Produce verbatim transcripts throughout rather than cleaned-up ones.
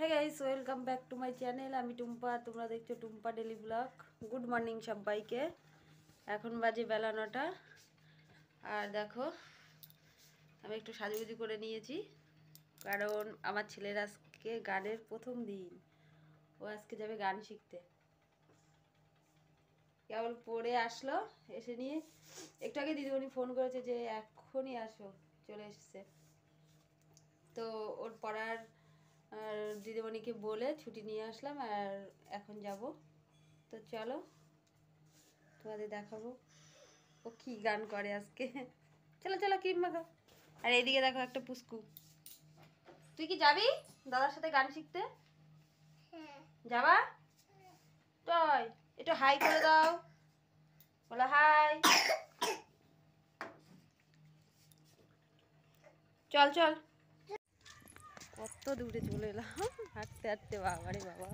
Hey guys, welcome back to my channel. আমি টুম্পা, তোমরা দেখছো Tumpa daily blog. Good morning সবাইকে। এখন বাজে বেলা নটা। আর দেখো আমি একটু সাজুগুজু করে নিয়েছি, কারণ আমার ছেলের আজকে গানের প্রথম দিন। ও আজকে যাবে গান শিখতে। কেবল পড়ে আসলো, এসে নিয়ে একটু আগে দিদিমণি ফোন করেছে যে এখনই আসো, চলে এসছে। তো ওর পড়ার আর দিদিমণিকে বলে ছুটি নিয়ে আসলাম, আর এখন যাব। তো চলো তোমাদের দেখাবো ও কি গান করে আজকে। চলো চলো ক্রিম মাখো। আর এইদিকে দেখো একটা পুস্কু। তুই কি যাবি দাদার সাথে গান শিখতে? যাবা? তাই একটু হাই করে দাও, বলো হাই। চল চল। কত দূরে চলে এলাম হাঁটতে হাঁটতে, বাবারে বাবা।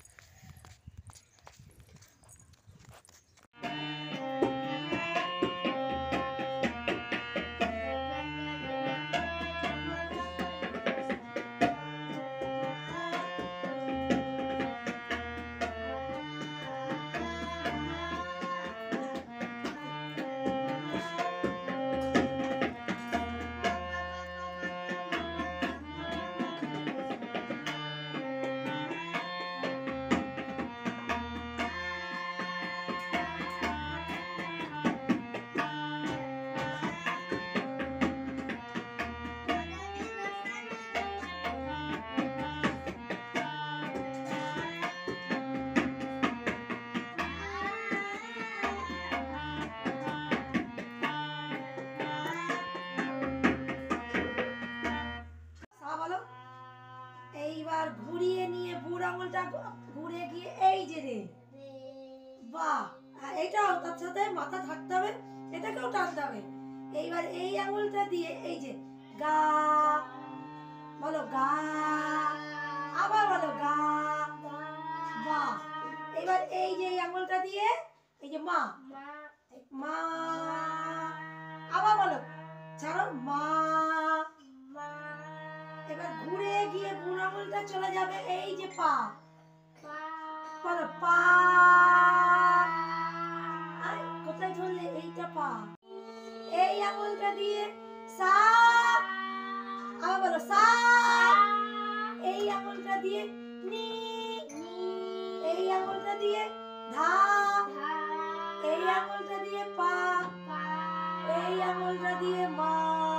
এইবার ঘুরিয়ে নিয়ে বুড় আঙুলটা ঘুরে গিয়ে এই যে রে বাহ, এইটাও তার সাথে মাথা থাকতে হবে, এটাকেও টানতে হবে। এইবার এই আঙুলটা দিয়ে এই যে গা, বলো গা, আবার বলো গা, বাহ। এইবার এই যে এই আঙুলটা দিয়ে এই যে মা মা, আবার বলো ছাড়ো মা। এবার ঘুরে গিয়ে বুড়ো আঙুলটা চলে যাবে এই যে পা, বলো পা। কোথায় ধরলে? এইটা পা। এই আঙুলটা দিয়ে সা, আবার বলো সা। এই আঙুলটা দিয়ে নি, এই আঙুলটা দিয়ে ধা, এই আঙুলটা দিয়ে পা, এই আঙুলটা দিয়ে মা,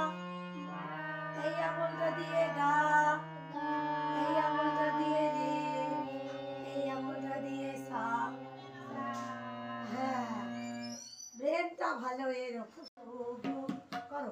এই আঙুলটা দিয়ে গা, এই আঙুলটা দিয়ে রে, এই আঙুলটা দিয়ে সা। হ্যাঁ, ব্রেনটা ভালো এরকম করো।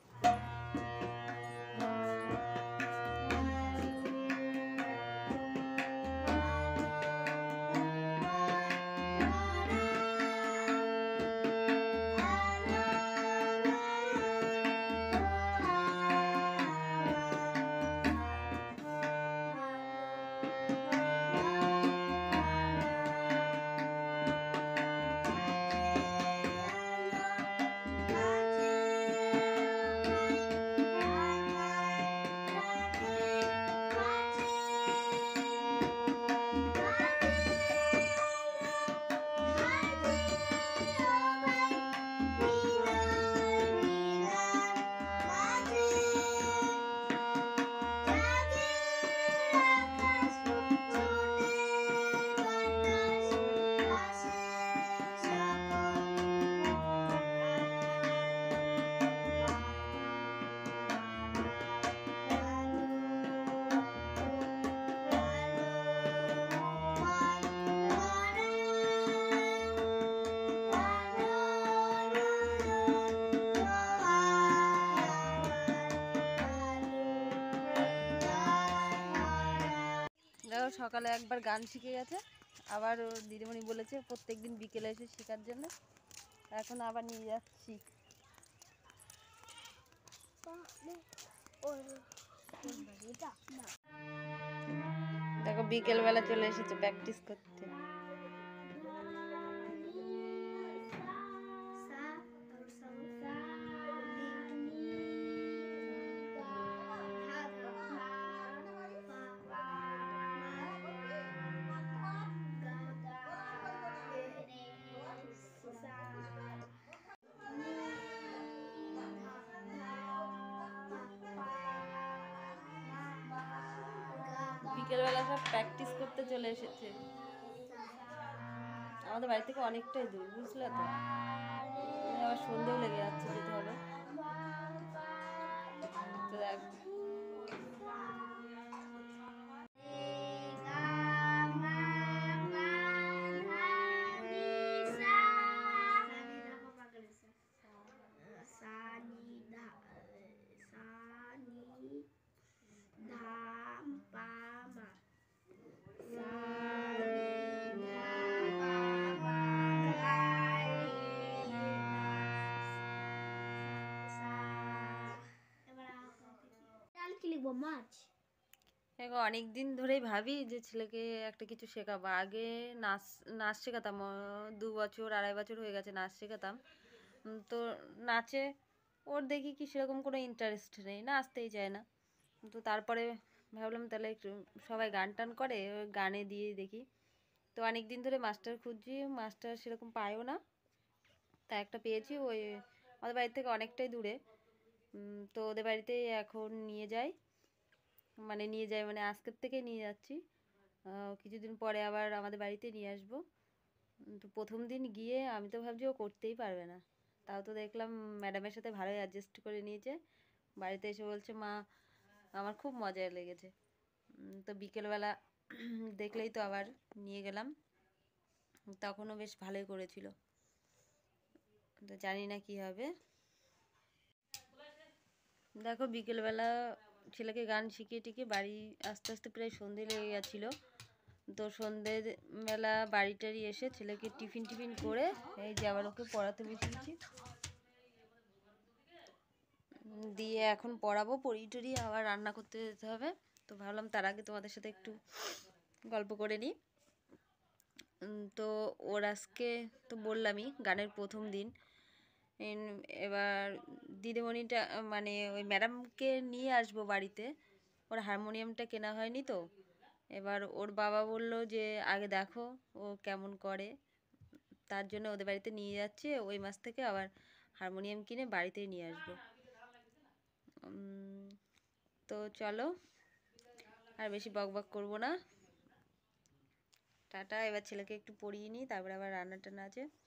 দেখো সকালে একবার গান শিখে গেছে, আবার ওর দিদিমণি বলেছে প্রত্যেক দিন বিকেলে এসে শেখার জন্য। এখন আবার নিয়ে যাচ্ছি। দেখো বিকেলবেলা চলে এসেছে প্র্যাকটিস করতে। বিকেলবেলা সব প্র্যাকটিস করতে চলে এসেছে। আমাদের বাড়ি থেকে অনেকটাই দূর, বুঝলে তো, আবার সন্ধেও লেগে যাচ্ছে, যেতে হবে। তো দেখ দেখো, অনেক দিন ধরেই ভাবি যে ছেলেকে একটা কিছু শেখাবো। আগে নাচ নাচ শেখাতাম, আহ, দু বছর আড়াই বছর হয়ে গেছে নাচ শেখাতাম। উম, তো নাচে ওর দেখি কি সেরকম কোনো ইন্টারেস্ট নেই, নাচতেই চায় না। তো তারপরে ভাবলাম তাহলে একটু সবাই গান টান করে, ওই গানে দিয়ে দেখি। তো অনেক দিন ধরে মাস্টার খুঁজছি, মাস্টার সেরকম পায়ও না। তা একটা পেয়েছি, ওই আমাদের বাড়ি থেকে অনেকটাই দূরে। উম, তো ওদের বাড়িতেই এখন নিয়ে যাই, মানে নিয়ে যাই মানে আজকের থেকে নিয়ে যাচ্ছি। আহ, কিছুদিন পরে আবার আমাদের বাড়িতে নিয়ে আসবো। উম, তো প্রথম দিন গিয়ে আমি তো ভাবছি ও করতেই পারবে না, তাও তো দেখলাম ম্যাডামের সাথে ভালোই অ্যাডজাস্ট করে নিয়েছে। বাড়িতে এসে বলছে, মা আমার খুব মজা লেগেছে। উম, তো বিকেলবেলা দেখলেই তো আবার নিয়ে গেলাম, তখনও বেশ ভালোই করেছিল। তো জানি না কি হবে। দেখো, বিকেলবেলা ছেলেকে গান শিখিয়ে টিকিয়ে বাড়ি আস্তে আস্তে প্রায় সন্ধে লেগে গেছিলো। তো সন্ধ্যের বেলা বাড়ি টাড়ি এসে ছেলেকে টিফিন টিফিন করে এই যে আবার ওকে পড়াতে বসিয়েছি। উম, দিয়ে এখন পড়াবো, পড়িয়ে টড়িয়ে আবার রান্না করতে যেতে হবে। তো ভাবলাম তার আগে তোমাদের সাথে একটু গল্প করে নিই। উম, তো ওর আজকে তো বললামই গানের প্রথম দিন। এন- এবার দিদিমণিটা মানে ওই ম্যাডামকে নিয়ে আসবো বাড়িতে। ওর হারমোনিয়ামটা কেনা হয়নি তো। এবার ওর বাবা বলল যে আগে দেখো ও কেমন করে, তার জন্য ওদের বাড়িতে নিয়ে যাচ্ছে। ওই মাস থেকে আবার হারমোনিয়াম কিনে বাড়িতেই নিয়ে আসবো। উম, তো চলো, আর বেশি বক বক করবো না। টাটা। এবার ছেলেকে একটু পড়িয়ে নিই, তারপরে আবার রান্না টান্না আছে।